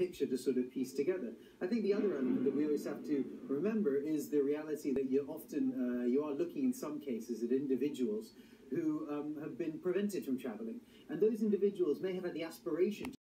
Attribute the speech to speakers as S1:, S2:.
S1: picture to sort of piece together. I think the other element that we always have to remember is the reality that you are looking in some cases at individuals who have been prevented from travelling, and those individuals may have had the aspiration